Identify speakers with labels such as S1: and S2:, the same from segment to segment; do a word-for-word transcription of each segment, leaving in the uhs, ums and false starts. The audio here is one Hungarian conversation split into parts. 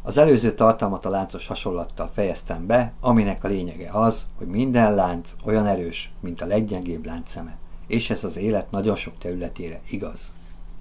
S1: Az előző tartalmat a láncos hasonlattal fejeztem be, aminek a lényege az, hogy minden lánc olyan erős, mint a leggyengébb láncszeme, és ez az élet nagyon sok területére igaz.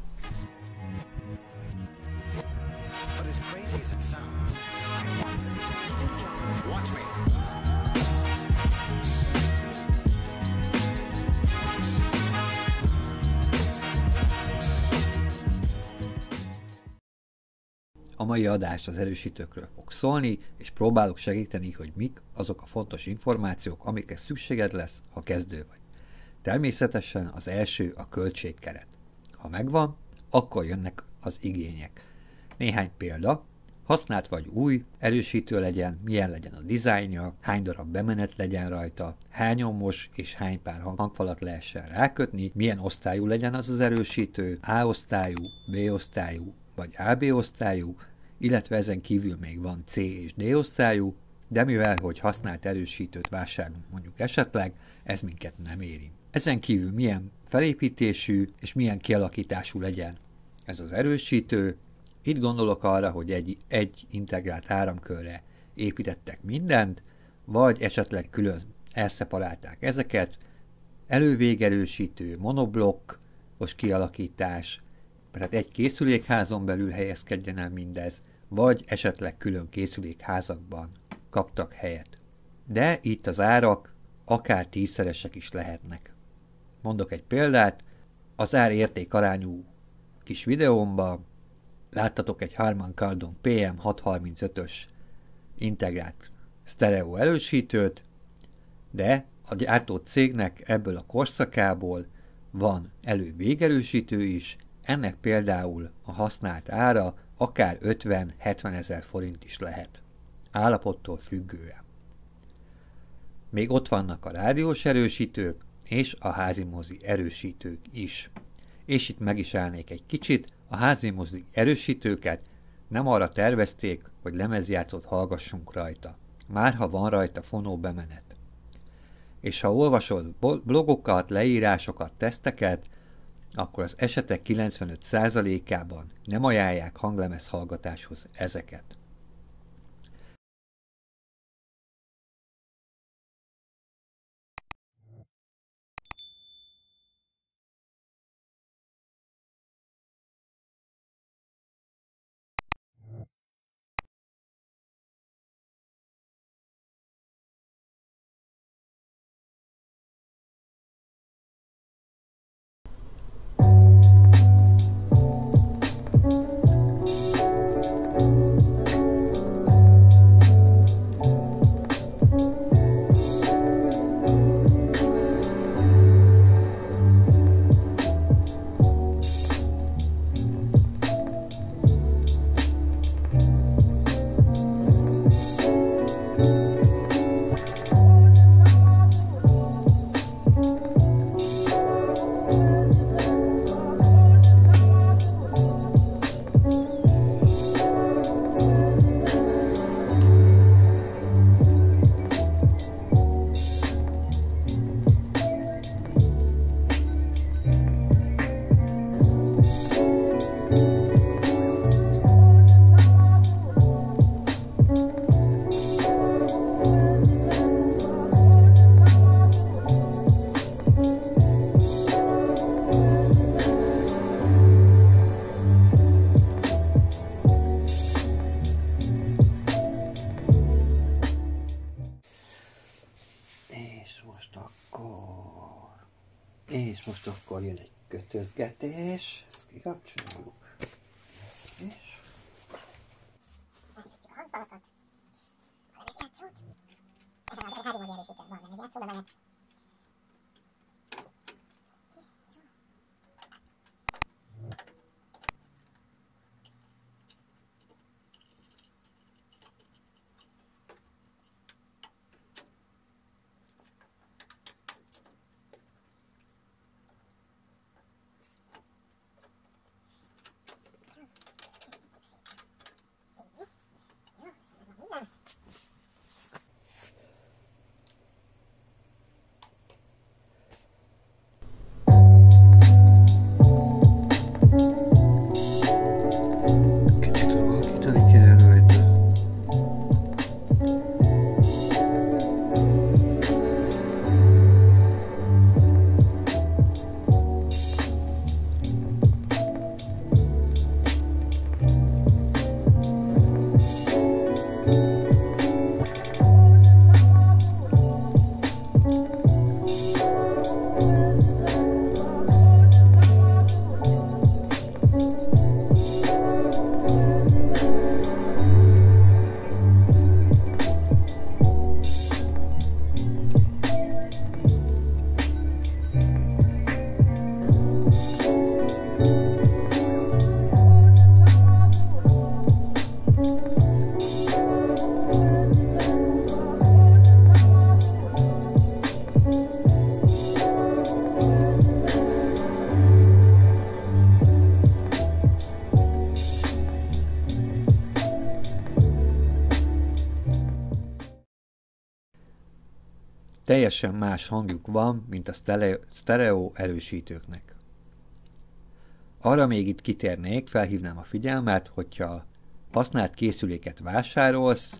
S1: A mai adás az erősítőkről fog szólni, és próbálok segíteni, hogy mik azok a fontos információk, amikre szükséged lesz, ha kezdő vagy. Természetesen az első a költségkeret. Ha megvan, akkor jönnek az igények. Néhány példa: használt vagy új erősítő legyen, milyen legyen a dizájnja, hány darab bemenet legyen rajta, hány ombos és hány pár hangfalat lehessen rákötni, milyen osztályú legyen az az erősítő, A osztályú, B osztályú vagy á bé osztályú, illetve ezen kívül még van C és D osztályú, de mivel, hogy használt erősítőt vásárolunk mondjuk esetleg, ez minket nem érint. Ezen kívül milyen felépítésű és milyen kialakítású legyen ez az erősítő. Itt gondolok arra, hogy egy, egy integrált áramkörre építettek mindent, vagy esetleg külön elszeparálták ezeket, elő-végerősítő, monoblokkos kialakítás, tehát egy készülékházon belül helyezkedjen el mindez, vagy esetleg külön készülékházakban kaptak helyet. De itt az árak akár tízszeresek is lehetnek. Mondok egy példát, az ár-érték arányú kis videómban láttatok egy Harman Kardon pé em hatszázharmincötös integrált sztereó erősítőt, de a gyártó cégnek ebből a korszakából van elő-végerősítő is, ennek például a használt ára akár ötven-hetven ezer forint is lehet, állapottól függően. Még ott vannak a rádiós erősítők és a házimozi erősítők is. És itt meg is állnék egy kicsit, a házimozi erősítőket nem arra tervezték, hogy lemezjátszót hallgassunk rajta, már ha van rajta fonó bemenet. És ha olvasod blogokat, leírásokat, teszteket, akkor az esetek kilencvenöt százalékában nem ajánlják hanglemez hallgatáshoz ezeket. És most akkor jön egy kötözgetés, ezt kikapcsoljuk, ezt is. teljesen más hangjuk van, mint a sztereó erősítőknek. Arra még itt kitérnék, felhívnám a figyelmet, hogyha használt készüléket vásárolsz,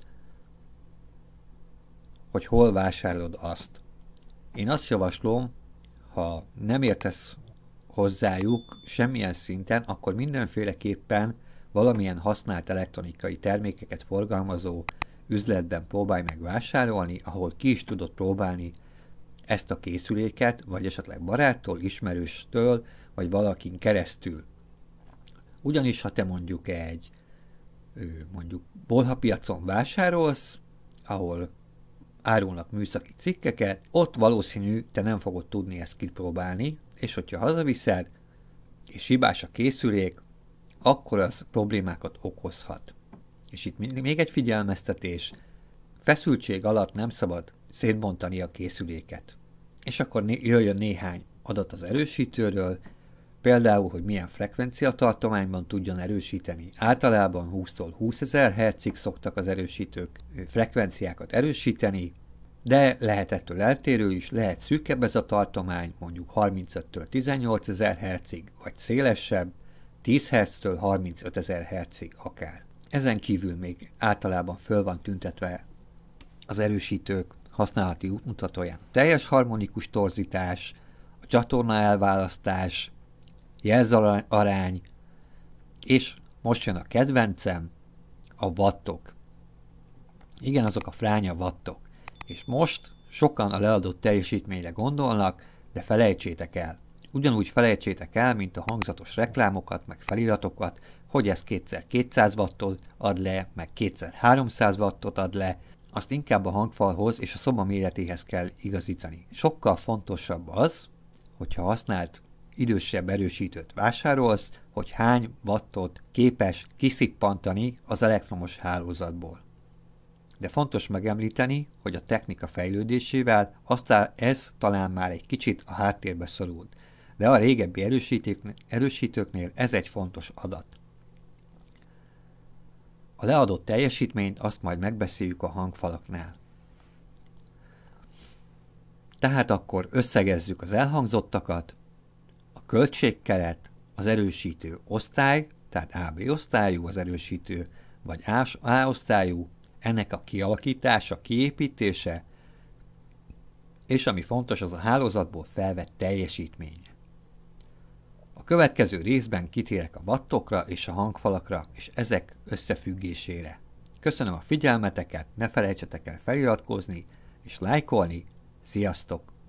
S1: hogy hol vásárolod azt. Én azt javaslom, ha nem értesz hozzájuk semmilyen szinten, akkor mindenféleképpen valamilyen használt elektronikai termékeket forgalmazó üzletben próbálj meg vásárolni, ahol ki is tudod próbálni ezt a készüléket, vagy esetleg baráttól, ismerőstől, vagy valakin keresztül. Ugyanis, ha te mondjuk egy mondjuk bolhapiacon vásárolsz, ahol árulnak műszaki cikkeket, ott valószínű te nem fogod tudni ezt kipróbálni, és hogyha hazaviszed, és hibás a készülék, akkor az problémákat okozhat. És itt még egy figyelmeztetés, feszültség alatt nem szabad szétbontani a készüléket. És akkor né- jöjjön néhány adat az erősítőről, például, hogy milyen frekvenciatartományban tudjon erősíteni. Általában húsztól húszezer hertzig szoktak az erősítők frekvenciákat erősíteni, de lehet ettől eltérő is, lehet szűkebb ez a tartomány, mondjuk harmincöttől tizennyolcezer hertzig, vagy szélesebb, tíz hertztől harmincötezer hertzig akár. Ezen kívül még általában föl van tüntetve az erősítők használati útmutatóján teljes harmonikus torzítás, a csatorna elválasztás, jelzarány, és most jön a kedvencem, a wattok. Igen, azok a fránya wattok. És most sokan a leadott teljesítményre gondolnak, de felejtsétek el. Ugyanúgy felejtsétek el, mint a hangzatos reklámokat, meg feliratokat, hogy ez kétszer kétszáz wattot ad le, meg kétszer háromszáz wattot ad le, azt inkább a hangfalhoz és a szoba méretéhez kell igazítani. Sokkal fontosabb az, hogyha használt idősebb erősítőt vásárolsz, hogy hány wattot képes kiszippantani az elektromos hálózatból. De fontos megemlíteni, hogy a technika fejlődésével aztán ez talán már egy kicsit a háttérbe szorult, de a régebbi erősítőknél ez egy fontos adat. A leadott teljesítményt azt majd megbeszéljük a hangfalaknál. Tehát akkor összegezzük az elhangzottakat, a költségkeret, az erősítő osztály, tehát á bé osztályú az erősítő, vagy A osztályú, ennek a kialakítása, kiépítése, és ami fontos, az a hálózatból felvett teljesítmény. A következő részben kitérek a wattokra és a hangfalakra, és ezek összefüggésére. Köszönöm a figyelmeteket, ne felejtsetek el feliratkozni és lájkolni, sziasztok!